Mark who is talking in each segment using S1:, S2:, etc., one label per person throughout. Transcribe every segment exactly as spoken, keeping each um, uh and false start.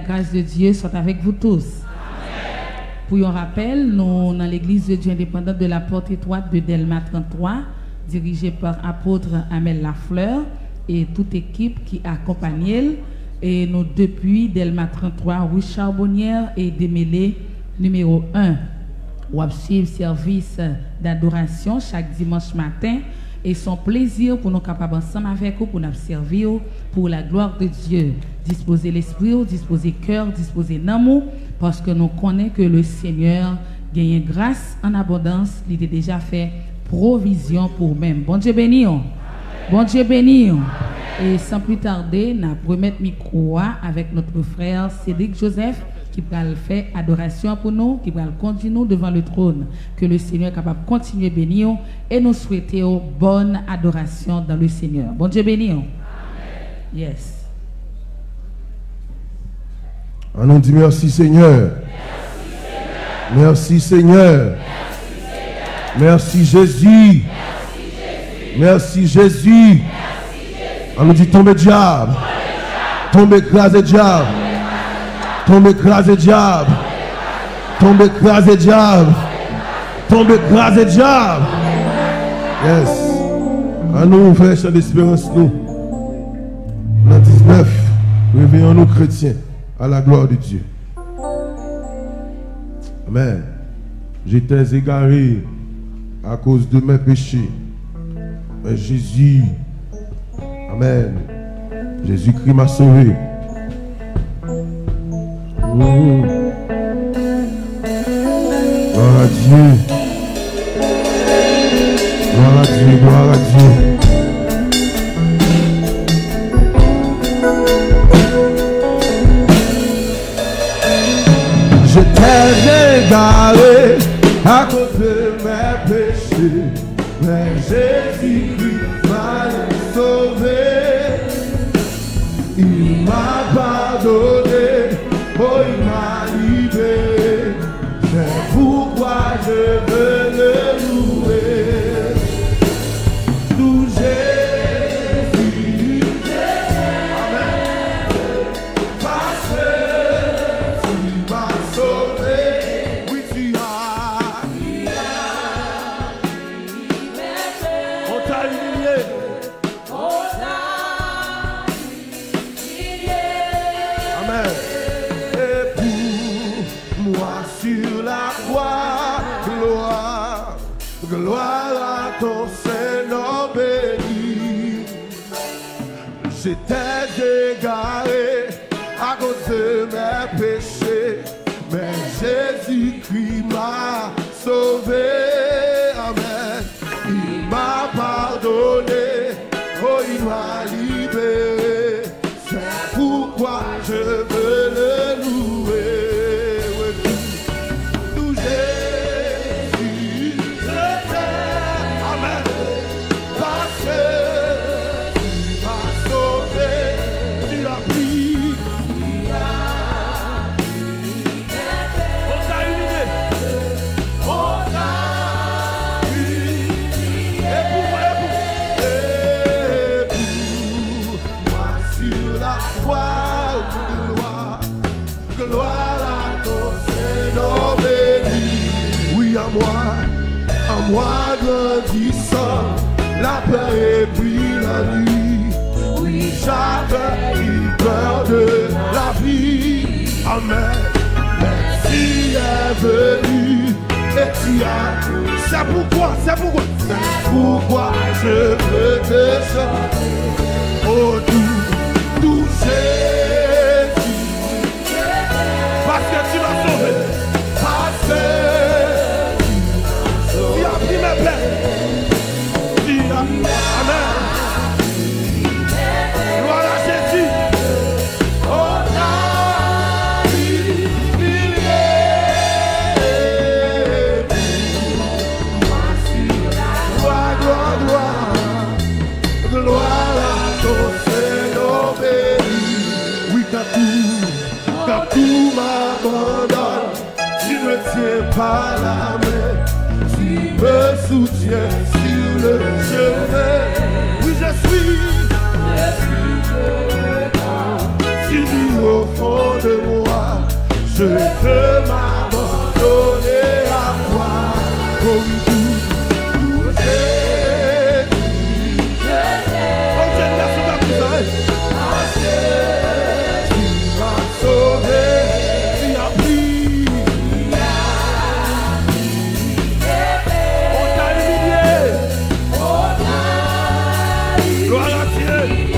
S1: La grâce de Dieu soit avec vous tous. Amen. Pour un rappel, nous, dans l'église de Dieu indépendante de la porte étroite de Delma trente-trois, dirigée par apôtre Amel Lafleur et toute équipe qui accompagne elle. Et nous, depuis Delma trente-trois, rue Charbonnière et Démêlé numéro un. On suivre service d'adoration chaque dimanche matin. Et son plaisir pour nous capables ensemble avec vous, pour nous servir pour la gloire de Dieu. Disposer l'esprit, disposer le cœur, disposer l'amour, parce que nous connaissons que le Seigneur gagne grâce en abondance. Il a déjà fait provision pour même. Bon Dieu béni. Bon Dieu béni. Et sans plus tarder, nous allons remettre le micro avec notre frère Cédric Joseph, qui va faire adoration pour nous, qui va conduire nous devant le trône. Que le Seigneur est capable de continuer à bénir et nous souhaiter bonne adoration dans le Seigneur. Bon Dieu béni. Amen. Yes.
S2: On nous dit merci Seigneur. Merci Seigneur. Merci Jésus. Merci Jésus. On nous dit tombe diable. Tombe écrasé diable. Tombe écrasé diable. Tombe écrasé diable. Tombe écrasé diable. Yes. À nous, frère, chant d'espérance, nous. Dans dix-neuf, réveillons-nous chrétiens à la gloire de Dieu. Amen. J'étais égaré à cause de mes péchés. Mais Jésus, Amen. Jésus-Christ m'a sauvé. Mmh. Gloire à Dieu. Gloire à Dieu, gloire à Dieu. J'étais égaré à cause de mes péchés, mais Jésus-Christ m'a sauvé. Il m'a pardonné, oh il m'a libéré. C'est pourquoi je veux le louer. Tout Jésus, Amen. Parce que tu m'as sauvé, oui tu as, on t'a humilié. Gloire à ton Seigneur béni. J'étais égaré à cause de mes péchés, mais Jésus-Christ m'a sauvé. Amen. Il m'a pardonné, oh il m'a libéré. C'est pourquoi je veux le louer. À moi grandissant, la paix et puis la nuit. Oui, j'avais eu peur de la vie. Amen. Merci est venu et tu as. C'est pourquoi, c'est pourquoi, c'est pourquoi je veux te chanter. Oh, tout, tout Jésus. Parce que tu m'as sauvé. Parce que Amen. Gloire à Jésus. Oh, la vie, il est. Gloire, gloire, gloire. Gloire à ton Seigneur béni. Oui, quand tout, quand tout m'abandonne, tu me tiens par la main. Tu me soutiens sur le chemin. Oui, je suis, je suis dedans. Tu dis au fond de moi. je veux m'abandonner à toi. Oh oui, tout, tout Jésus, je t'aime. Oh, j'ai une version comme ça, tu m'as sauvé, tu as pris, on t'a humilié, gloire à Dieu.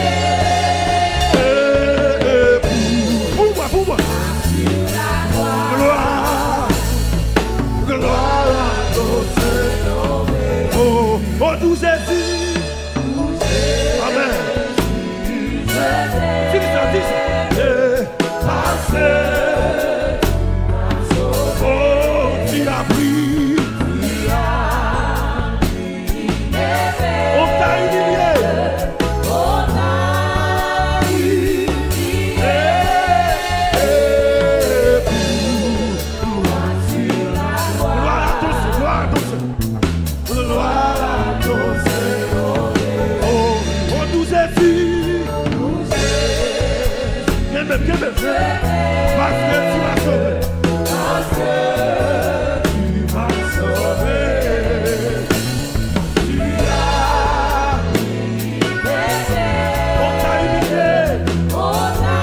S2: Pour moi, pour moi. Gloire, gloire à ton Seigneur. Oh, oh, tout Jésus. Amen. Si vous avez dit ça, passé. Oh, tu as pris. On t'a humilié. Parce que tu m'as sauvé. Parce que tu m'as sauvé. Tu as humilié. On t'a humilié. On t'a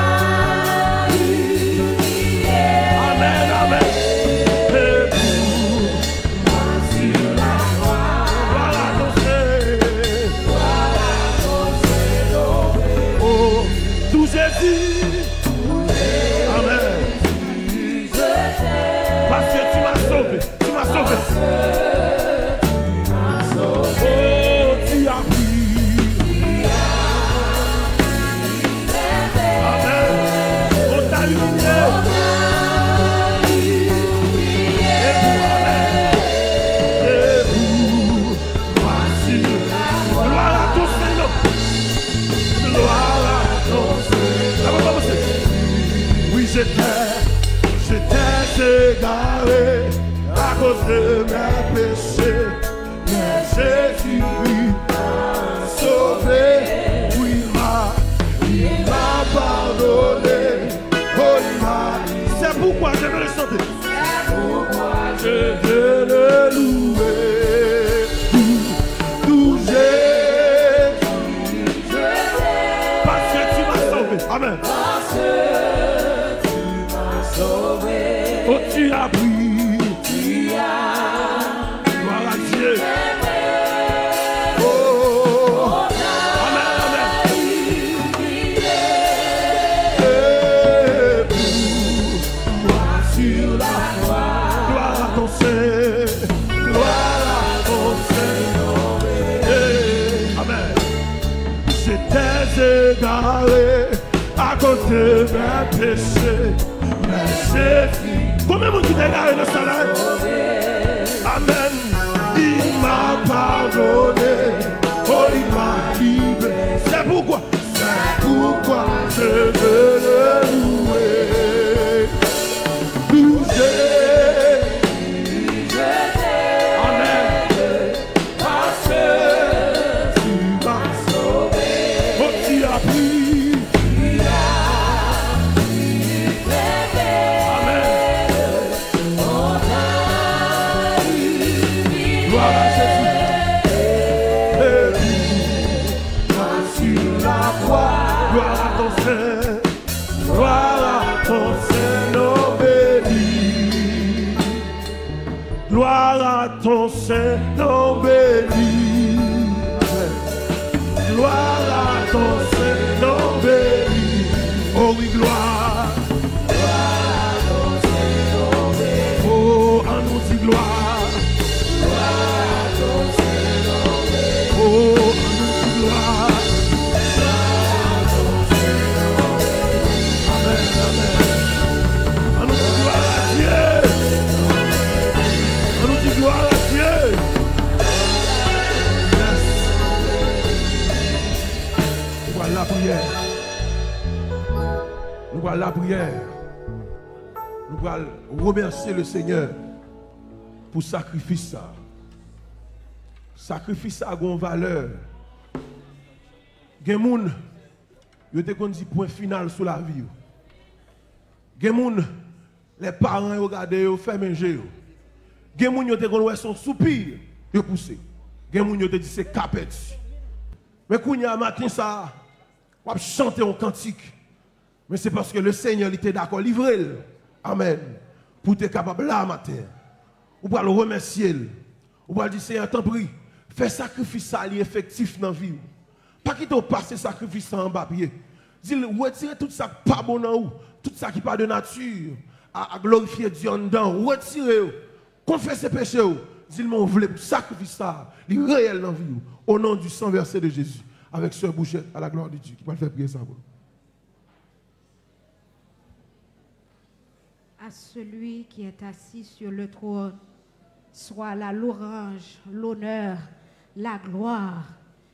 S2: humilié. Amen, amen. Et pour moi sur la croix. Voilà ton Seigneur. Voilà ton Seigneur. Oh, tout Jésus. Parce que tu m'as sauvé, tu m'as sauvé. Oh, tu as pris. Amen. On t'a humilié. Et pour Amen. Et pour voici. Gloire à ton Seigneur. Gloire à ton Seigneur. Oui, j'étais. J'étais égaré à cause de mes péchés, mais Jésus m'a sauvé, oui, il m'a, il m'a pardonné, oh, il m'a, c'est pourquoi je veux le chanter, c'est pourquoi je veux le louer, tout, tout Jésus, je t'aime, parce que tu m'as sauvé, amen, parce que oh, tu as pris, tu as, gloire à Dieu. Oh, amen, amen. Et pour moi sur la croix, gloire à ton Seigneur, gloire à ton Seigneur. Amen. J'étais égaré à cause de mes péchés. Jésus, combien de monde qui t'a égaré dans ça là? Amen. Il m'a pardonné, oh il m'a libéré. C'est pourquoi, c'est pourquoi je veux le louer. Tout Jésus, je t'aime. Amen. Parce que tu m'as sauvé, oh tu as pris. Gloire à ton Seigneur, gloire à ton Seigneur béni. Gloire à ton Seigneur béni. Gloire à ton Seigneur béni. Oh oui, gloire. Gloire à ton Seigneur béni. Oh, à nous dit gloire. Gloire à ton Seigneur béni. Oh, à nous dit gloire. Gloire à Dieu. Nous voilà la prière. Nous voilà la prière. Nous allons remercier le Seigneur pour le sacrifice. Sacrifice a une valeur. Il y a des gens qui ont dit point final sur la vie. Il y a des gens les parents regardent, ils font manger. Il y a des gens qui sont soupir, ils poussent. Il y a des gens qui disent c'est capet. Mais quand il y a un matin, ça, on va chanter un cantique. Mais c'est parce que le Seigneur était d'accord à livrer. Amen. Pour être capable là matin. On va le remercier. On va dire Seigneur, t'en prie, fais sacrifice ça effectif dans la vie. Pas qu'il te passe sacrifice en bas pied. Dis retirez tout ça qui pas bon en vous, tout ça qui pas de nature, à, à glorifier Dieu en dedans. Retirez, confessez péché. Dis mon voulez sacrifice ça, il réel dans la vie. Au nom du sang versé de Jésus, avec Sœur Bouchette, à la gloire de Dieu, qui va faire prier ça.
S3: À celui qui est assis sur le trône, soit la louange, l'honneur, la gloire,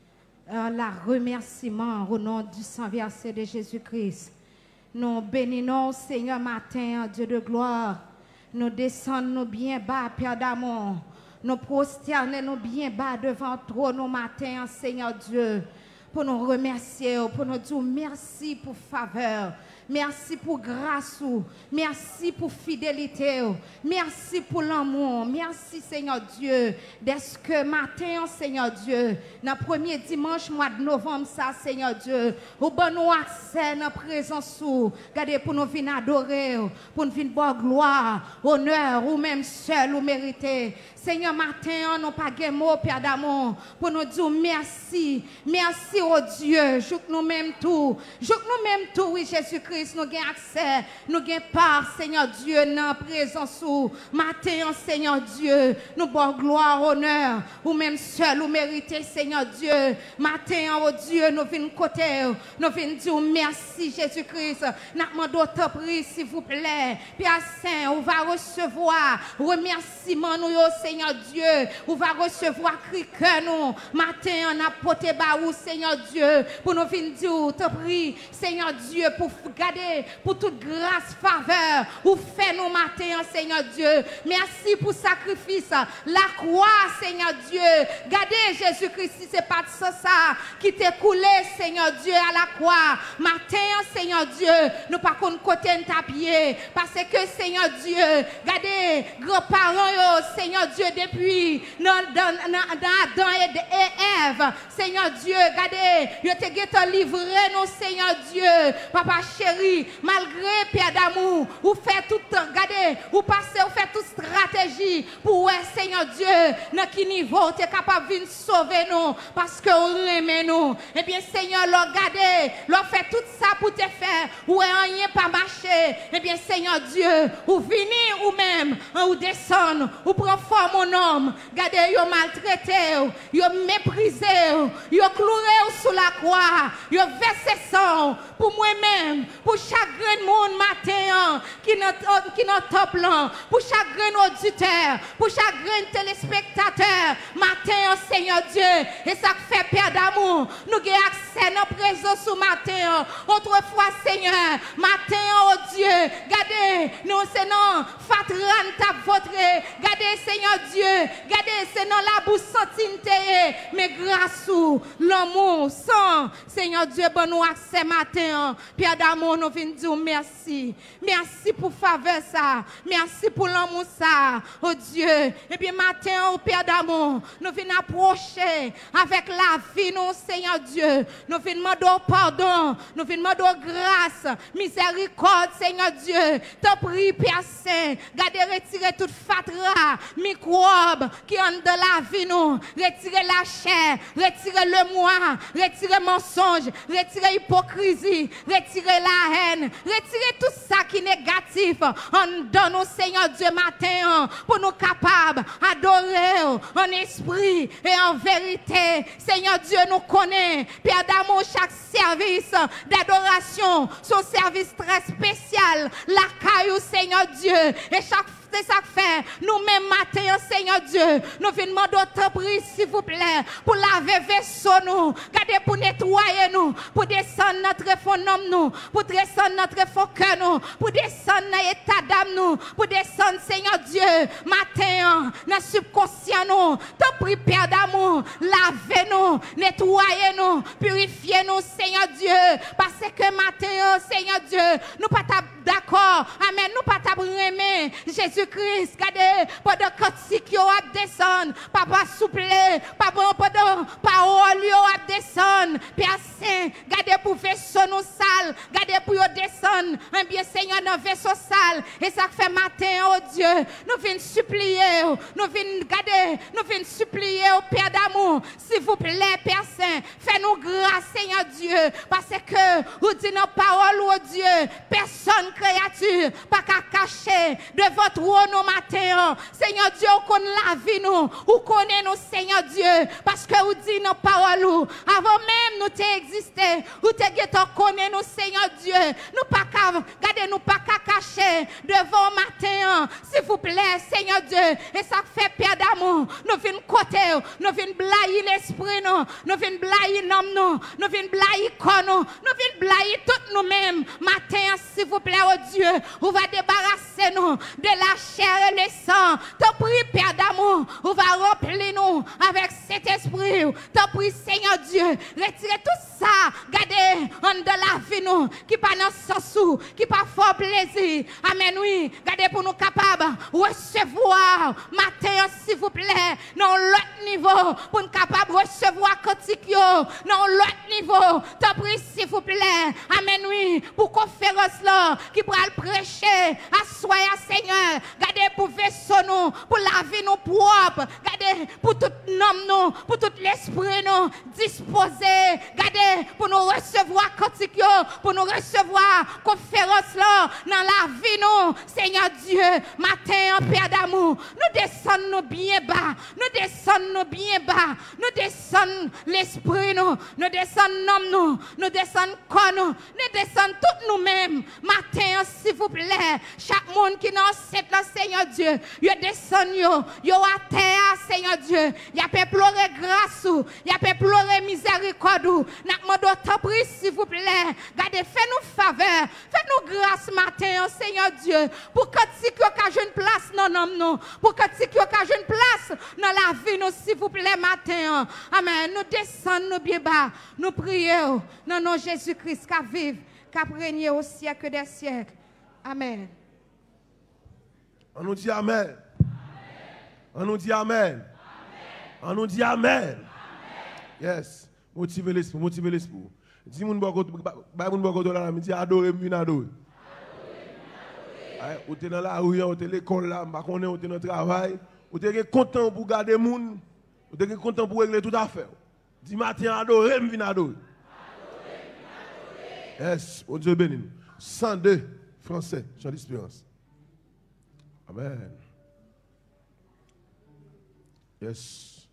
S3: euh, la remerciement au nom du sang versé de Jésus-Christ. Nous bénissons, Seigneur, matin, Dieu de gloire. Nous descendons bien bas, Père d'amour. Nous prosternons bien bas devant toi, nos matins, Seigneur Dieu, pour nous remercier, pour nous dire merci pour faveur. Merci pour grâce, merci pour fidélité, merci pour l'amour, merci Seigneur Dieu, dès que matin, Seigneur Dieu, dans le premier dimanche mois de novembre, ça, Seigneur Dieu, au bon nous accès dans la présence, regardez pour nous venir adorer, pour nous venir boire gloire, honneur, ou même seul ou mérité. Seigneur, matin, nous pas de mots, Père d'amour, pour nous dire merci, merci au Dieu, joue nous même tout, joue nous même tout, oui, Jésus-Christ, nous avons accès, nous avons part, Seigneur Dieu, dans la présence, matin, Seigneur Dieu, nous avons gloire, honneur, ou même seul ou mérité, Seigneur Dieu, matin, oh Dieu, nous venons côté, nous venons dire merci, Jésus-Christ, nous demandons ta prière, s'il vous plaît, Père Saint, on va recevoir remerciement, nous, Seigneur. Seigneur Dieu, on va recevoir cri que nous. Matin, on a porté baou, Seigneur Dieu, pour nous venir dire, te prie, Seigneur Dieu, pour garder, pour toute grâce, faveur, ou fait nous matin, Seigneur Dieu. Merci pour sacrifice, la croix, Seigneur Dieu. Gardez Jésus-Christ, si c'est pas ça, ça qui t'est coulé, Seigneur Dieu, à la croix. Matin, Seigneur Dieu, nous pas qu'on côté de ta pied, parce que, Seigneur Dieu, gardez, grands-parents, Seigneur Dieu, depuis dans, dans, dans, dans Adam et Ève, Seigneur Dieu, regardez, je te livré, nous, Seigneur Dieu, Papa chéri, malgré Père d'amour, vous faites tout, regardez, vous passez, vous faites toute stratégie pour, ouais, Seigneur Dieu, dans quel niveau tu es capable de sauver nous, parce que vous aimez nous. Eh bien, Seigneur, regardez, leur fait tout ça pour te faire, ou rien pas marcher. Eh bien, Seigneur Dieu, ou venir ou même, ou descendre, ou prendre forme mon homme, regardez, ils ont maltraité, ils ont méprisé, ils ont cloué sous la croix, ils ont versé sang pour moi-même, pour chaque monde matin qui est top plan, pour chaque auditeur, pour chaque téléspectateur, matin, Seigneur Dieu, et ça fait Père d'amour, nous avons accès à nos présence ce matin, autrefois, Seigneur, matin, oh Dieu, regardez, nous, c'est non, fatran t'a voté, regardez, Seigneur Dieu, regardez, c'est non la bouche sentinte, mais grâce ou l'amour, sans, Seigneur Dieu, bon nous accès matin, Père d'amour, nous venons dire merci, merci pour faveur ça, merci pour l'amour ça, oh Dieu, et bien matin, oh Père d'amour, nous venons approcher avec la vie, nous, Seigneur Dieu, nous venons demander pardon, nous venons demander grâce, miséricorde, Seigneur Dieu, te prie, Père Saint, gardez, retirer toute fatra, microbes qui ont de la vie, nous, retirer la chair, retirer le moi, retirer mensonge, retirer hypocrisie, retirer la haine, retirer tout ça qui est négatif, en donne au Seigneur Dieu matin, pour nous capables d'adorer en esprit et en vérité. Seigneur Dieu nous connaît, Père d'amour, chaque service d'adoration, son service très spécial, la caillou, Seigneur Dieu, et chaque c'est ça que fait. Nous-mêmes, matin, Seigneur Dieu, nous venons demander ta prière, s'il vous plaît, pour laver vaisseau nous, garder pour nettoyer nous, pour descendre notre fond nous, pour descendre notre fond cœur nous, pour descendre dans l'état d'âme nous, pour descendre, Seigneur Dieu, matin, dans le subconscient nous, ta prière, Père d'amour, lavez nous, nettoyez nous, purifiez nous, Seigneur Dieu, parce que matin, Seigneur Dieu, nous pas d'accord. Amen. Nous pas t'abremer. Jésus-Christ, regardez, pendant que si qui a descendre, papa souple, papa pendant parole yo a descendre, Père Saint, regardez pour vaisseau nous sale, regardez pour yo descendre, un bien Seigneur dans vaisseau sale, et ça fait matin, oh Dieu, nous venons supplier, nous venons garder, nous venons supplier au Père d'amour, s'il vous plaît, Père Saint, fais-nous grâce, Seigneur Dieu, parce que vous dites nos paroles, oh Dieu, personne créature, pas qu'à cacher devant trône au matin, Seigneur Dieu, on connaît la vie nous, ou connaît nous, Seigneur Dieu, parce que vous dites nos paroles, avant même nous t'exister, ou te guettons connaît nous, Seigneur Dieu, nous pas qu'à, gardez nous pas qu'à cacher devant matin, s'il vous plaît, Seigneur Dieu, et ça fait Père d'amour, nous venons côté, nous venons blayer l'esprit, nous, nous venons blayer l'homme, nous, nous venons blayer corps, nous, nous venons blayer tout nous-mêmes, matin, s'il vous plaît, oh Dieu, on va débarrasser nous de la chair et le sang, t'en prie, Père d'amour, on va remplir nous avec cet esprit, t'en prie, Seigneur Dieu, retirez tout ça, gardez, en de la vie, nous, qui pas dans le sens, qui pas fort plaisir, amen, oui, gardez pour nous capables, recevoir, matin, s'il vous plaît, dans l'autre niveau, pour nous capables de recevoir cantique, dans l'autre niveau, t'en prie, s'il vous plaît, amen, oui, pour conférence là, qui pourra le prêcher, assoyer, Seigneur, gardez pour vaisseau nous, pour la vie nous propre, gardez pour tout nom nous, pour tout l'esprit nous, disposer, gardez pour nous recevoir cantique, pour nous recevoir conférence là, dans la vie nous, Seigneur Dieu, matin, Père d'amour, nous descendons bien bas, nous descendons bien bas, nous descendons l'esprit nous, nous descendons nous, nous descendons corps nous, nous descendons tous nous-mêmes, matin, s'il vous plaît, chaque monde qui est dans cette là, Seigneur Dieu, yo descend yo, yo à terre, Seigneur Dieu, y a peut pleurer grâce, y a peut pleurer miséricorde, n'a demandé t'en prie, s'il vous plaît, gardez, fais-nous faveur, fais-nous grâce matin, Seigneur Dieu, pour que si tu as une place dans l'homme, non, pour que si tu as une place dans la vie, nous, s'il vous plaît, matin, amen, nous descendons bien bas, nous prions, non, non, Jésus-Christ, qui vive, qui règne au siècle des siècles, amen.
S2: On nous dit amen. On nous dit amen. On nous dit amen. Yes. Motivez l'esprit, motivez l'esprit. Dis mon bon côté, bah mon bon côté là, me dit adorer, me venir adorer. Ou t'es dans la rue, ou t'es l'école là, bah qu'on est, ou t'es dans le travail, ou t'es content pour garder moun, ou t'es content pour régler tout affaire. Dis matin adorer, me venir adorer. Yes. Oh Dieu béni nous. cent deux français, chant d'espérance. Amen. Yes.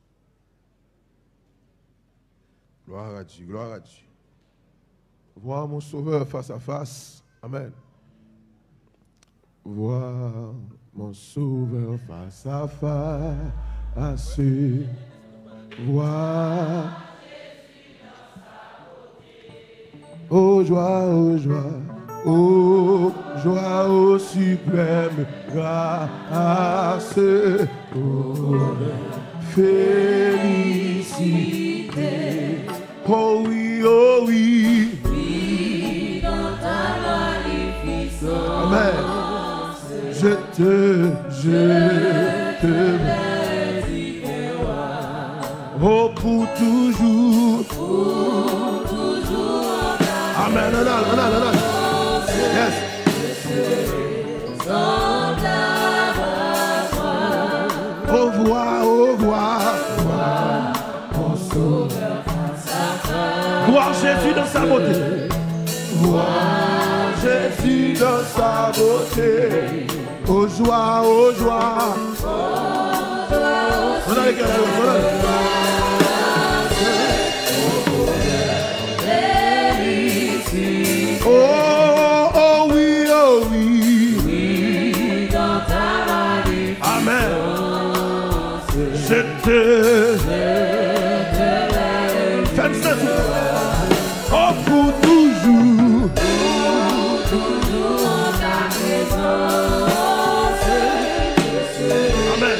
S2: Gloire à Dieu, gloire à Dieu. Voir mon sauveur face à face. Amen. Voir mon sauveur face à face. Voir. Oh joie, oh joie. Oh, joie au suprême grâce, oh, félicité. Oh oui, oh oui, oui dans ta magnificence. Amen. Je te, je te bénis. Oh, pour toujours. Pour toujours. Amen. Non, non, non, non, non. Yes. Au revoir, au revoir. Mon sauveur face à face. Voir Jésus dans sa beauté. Voir Jésus dans sa beauté. Aux joie, aux joie. On a les gars, on a les gars. Oh, oh oui, oh oui. Oui, dans ta magnificence. Amen. Je te, faites ça. Oh, pour toujours. Pour toujours ta présence. Amen.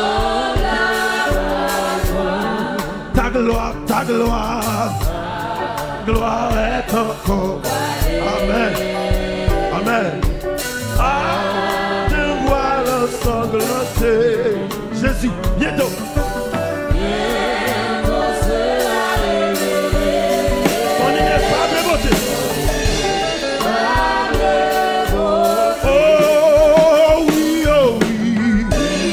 S2: Ta gloire, ta gloire. Gloire est encore. Amen. Amen. chanter. Jésus, bientôt. Ton ineffable beauté. Oh oui, oh oui.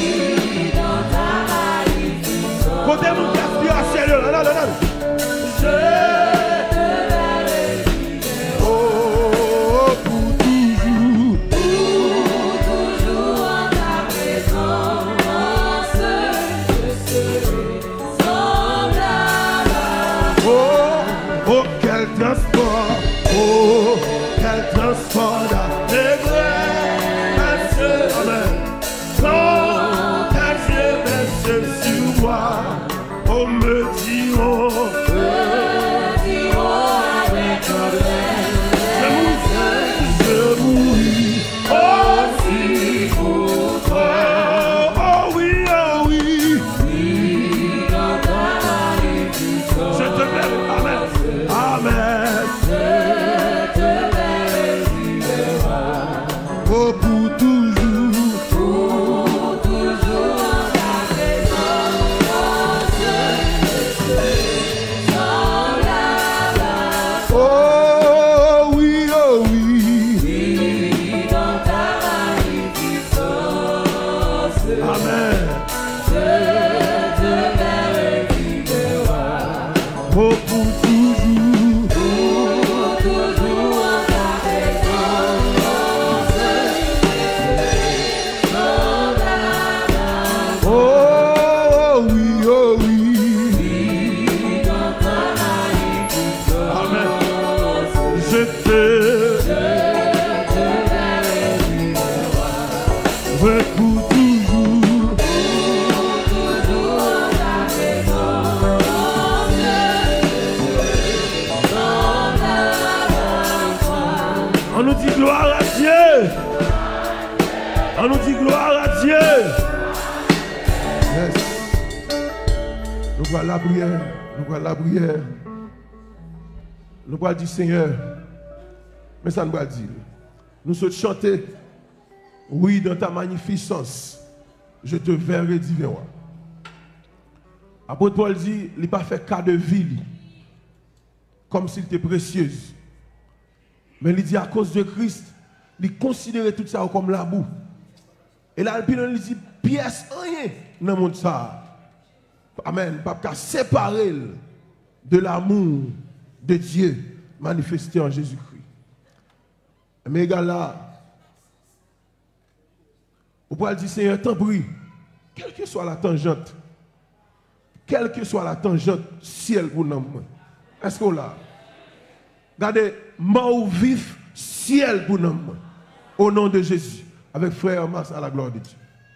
S2: Côté mon gaspillage, c'est le. Là, là, là, là. On nous dit gloire à Dieu. On nous dit gloire à Dieu. Yes. Nous voyons la prière. Nous voyons la prière. Nous voyons dire Seigneur. Mais ça nous va dire. Nous souhaitons chanter. Oui, dans ta magnificence, je te verrai divin. Apôtre Paul dit, il n'a pas fait cas de vie, comme s'il était précieuse. Mais il dit à cause de Christ, il considérait tout ça comme la boue. Et là, il dit, pièce rien dans le monde ça. Amen. Pas qu'à séparer de l'amour de Dieu manifesté en Jésus-Christ. Mais égal là, vous pouvez dire, Seigneur, t'en prie, quelle que soit la tangente, quelle que soit la tangente, ciel pour nous. Est-ce qu'on l'a? Regardez, mort ou vif, ciel pour nous. Au nom de Jésus, avec frère Max à la gloire de Dieu.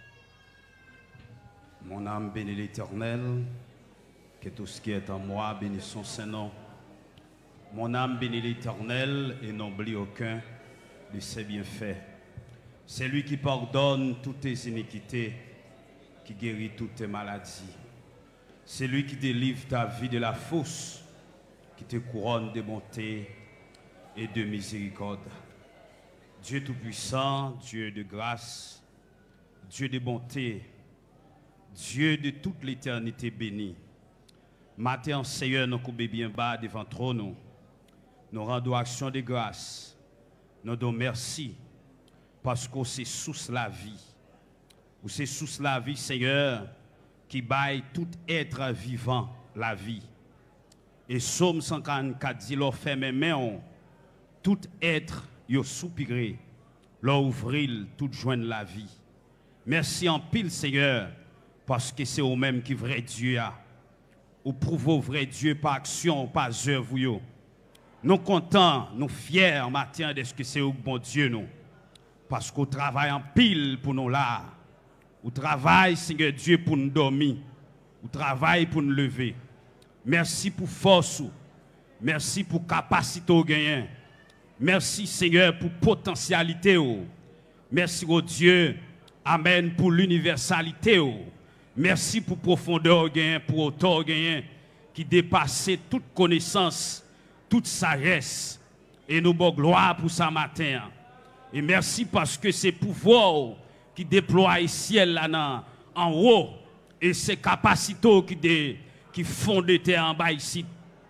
S4: Mon âme bénit l'Éternel, que tout ce qui est en moi bénisse son Saint-Nom. Mon âme bénit l'Éternel et n'oublie aucun de ses bienfaits. C'est lui qui pardonne toutes tes iniquités, qui guérit toutes tes maladies. C'est lui qui délivre ta vie de la fosse, qui te couronne de bonté et de miséricorde. Dieu Tout-Puissant, Dieu de grâce, Dieu de bonté, Dieu de toute l'éternité bénie. Matin, Seigneur, nous coupons bien bas devant trône. Nous rendons action de grâce. Nous donnons merci parce que c'est sous la vie. Ou c'est sous la vie, Seigneur, qui baille tout être vivant la vie. Et Psaume cent quarante-quatre dit, l'on fait mes mains, tout être yo soupiré, l'on ouvrit tout joindre la vie. Merci en pile, Seigneur, parce que c'est au même qui vrai Dieu a. Ou prouve au vrai Dieu par action, par œuvre. Yo. Nous contents, nous fiers matin de ce que c'est au bon Dieu nous. Parce qu'on travaille en pile pour nous là. On travaille, Seigneur Dieu, pour nous dormir. On travaille pour nous lever. Merci pour force. Merci pour capacité au gain. Merci, Seigneur, pour potentialité. Merci, au Dieu. Amen, pour l'universalité. Merci pour profondeur gain, pour hauteur gain, qui dépasse toute connaissance, toute sagesse. Et nous bon gloire pour ça matin. Et merci parce que c'est pouvoir qui déploie le ciel là en haut et ces capacités qui dé, qui font de terre en bas ici.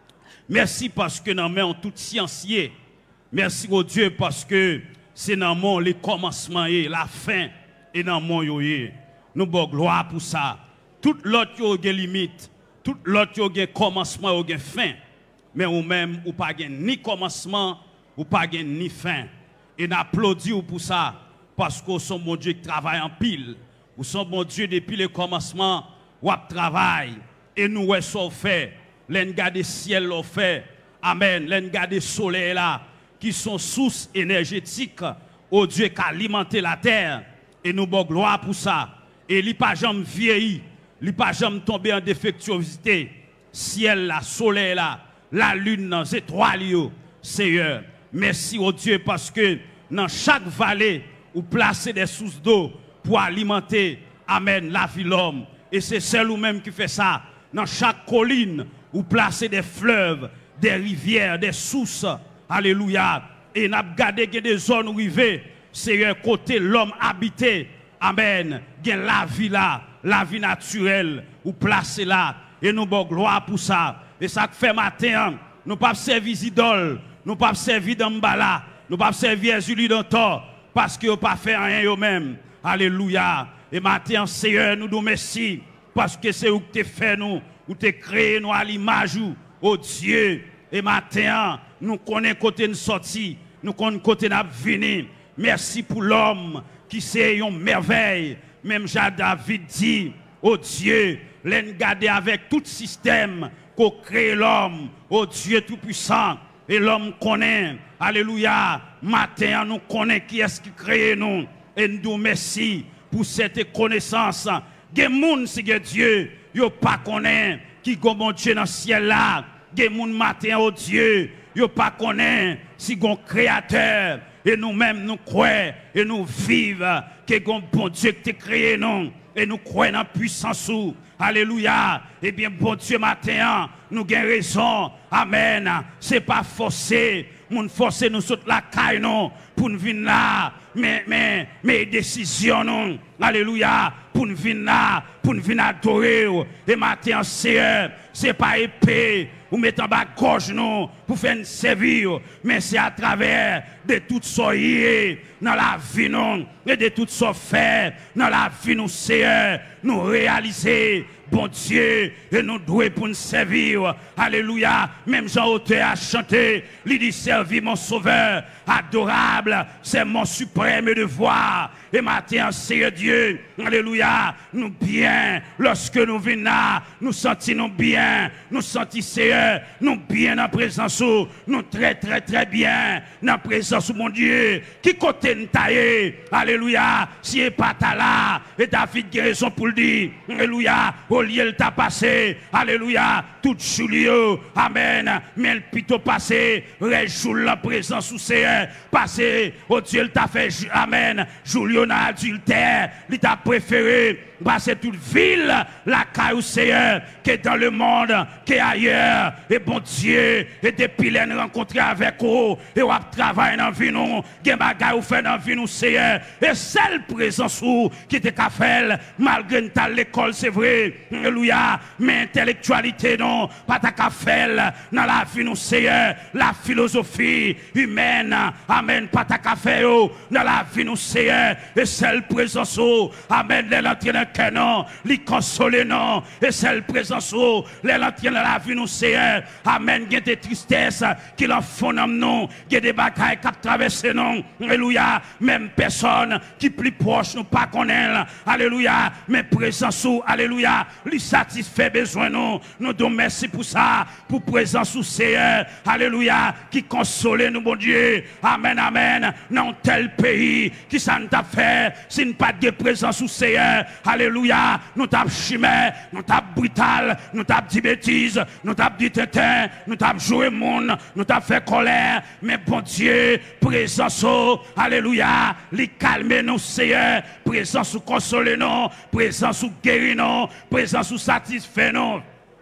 S4: Merci parce que nous avons tout sciencier. Merci au Dieu parce que c'est dans mon le commencement et la fin et dans mon yoye. Nous avons gloire pour ça. Tout l'autre yo gen limite, tout l'autre yo gen commencement yo gen fin. Mais ou même ou pas gen ni commencement ou pas gen ni fin. Et n'applaudit pour ça parce que son bon Dieu qui travaille en pile. Ou son bon Dieu depuis le commencement ou travaille et nous ouais ça fait. L'en garde ciel l'on fait. Amen. L'en garde soleil là qui sont sources énergétiques au Dieu qui alimente la terre et nous bon gloire pour ça. Et li pas jamais vieilli, li pas jamais tombé en défectuosité. Ciel là, soleil là, la lune, les étoiles yo, Seigneur. Merci au Dieu parce que dans chaque vallée, vous placez des sources d'eau pour alimenter, amen, la vie de l'homme. Et c'est celle ou même qui fait ça. Dans chaque colline, vous placez des fleuves, des rivières, des sources. Alléluia. Et n'a gardé que des zones rivées, Seigneur, côté l'homme habité. Amen. Gen la vie là, la vie naturelle, ou placez là. Et nous bon gloire pour ça. Et ça fait matin, nous pas servir d'idole, nous pas servir d'ambala, nous pas servir Julie d'Antor, parce que nous pas fait rien eux-mêmes. Alléluia. Et matin, Seigneur, nous nous merci, parce que c'est où que tu fait nous, où tu créé nous à l'image, oh Dieu. Et matin, nous connaissons côté nous sorti, nous connaissons côté nous venir. Merci pour l'homme qui c'est une merveille. Même Jean David dit, oh Dieu, l'en garder avec tout système qu'on crée l'homme, oh Dieu tout-puissant. Et l'homme connaît, alléluia, matin nous connaît qui est-ce qui crée nous. Et nous merci pour cette connaissance. Des gens, c'est que Dieu, yo pas connaît qui est mon Dieu dans le ciel là. Des gens matin, oh Dieu, yo pas connaît si gon créateur. Et nous-mêmes, nous croyons et nous vivons que bon Dieu qui t'a créé nous. Et nous croyons dans la puissance. Alléluia. Eh bien, bon Dieu, matin, nous avons raison. Amen. Ce n'est pas forcé. Nous forcer nous sur la caille non pour nous venir là. Mais, mais, mais décisions non. Alléluia. Pour nous venir là. Pour nous venir adorer. Et matin, Seigneur, ce n'est pas épée. Ou mettre en bas gorge nous pour faire une servir. Mais c'est à travers de toutes sortes dans la vie nous. Et de toutes sortes faire dans la vie nous, Seigneur. Nous réaliser. Bon Dieu, et nous devons pour nous servir. Alléluia. Même Jean-Auteur a chanté. Il dit servir mon sauveur. Adorable, c'est mon suprême devoir. Et matin, Seigneur Dieu. Alléluia. Nous bien. Lorsque nous venons là, nous sentons bien. Nous sentons Seigneur. Nous bien en présence. Nous très, très, très bien. En présence, mon Dieu. Qui côté nous taille. Alléluia. Si et pas là. Et David a raison pour le dire. Alléluia. Au lieu t'a passé, alléluia, tout Julio, amen, mais le plutôt passé, réjoue la présence sous Seigneur, passé, au Dieu t'a fait, amen, Julio n'a adultère, il t'a préféré, passer toute ville, la caille Seigneur, qui est dans le monde, qui est ailleurs, et bon Dieu, et depuis les rencontrer avec vous, et on travaille dans la vie nous, qui bagaille ou fait dans la vie nous Seigneur, et celle présence où, qui était qu'à faire, malgré ta l'école, c'est vrai, alléluia, mais intellectualité non, pas ta qu'à faire, dans la vie nous Seigneur, la philosophie humaine, amen, pas ta qu'à faire, dans la vie nous Seigneur, et celle présence où, amen, les l'entraîneur que non, les consoler non, et celle présence où, les l'entraîneur dans la vie nous Seigneur, amen, il y a des tristesses qui l'en font dans nous, il y a des bagailles qui traversent nous, alléluia, même personne qui plus proche nous pas connaît, alléluia, mais présence où, alléluia, lui satisfait besoin nous, nous donnons merci pour ça, pour présence où Seigneur, alléluia, qui console nous, mon Dieu, amen, amen, dans tel pays, qui ça nous a fait, si nous pas de présence où Seigneur, alléluia, nous t'avons chimé, nous t'avons brutal, nous t'avons dit bêtises, nous t'avons dit tétin, nous t'avons joué monde, nous t'avons fait colère, mais bon Dieu, présence, alléluia, les calmer nous, Seigneur, présence ou consoler nous, présence ou guérir nous, présence ou satisfaire nous.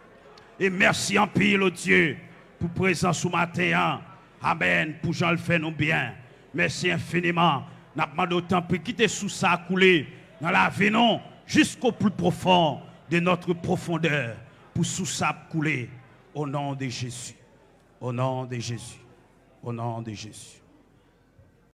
S4: Et merci en pile, oh Dieu, pour présence au matin. Amen, pour Jean le fait nous bien. Merci infiniment. N'a demandé autant pour quitter sous ça couler dans la venon jusqu'au plus profond de notre profondeur pour sous ça couler au nom de Jésus. Au nom de Jésus. Au nom de Jésus.